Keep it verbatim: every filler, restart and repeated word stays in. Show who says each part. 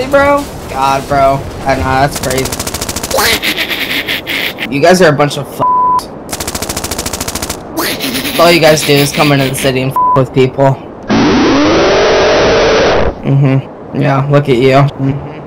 Speaker 1: bro? God, bro. I know, that's crazy. You guys are a bunch of f***s. All you guys do is come into the city and f*** with people. Mm-hmm. Yeah, look at you. Mm-hmm.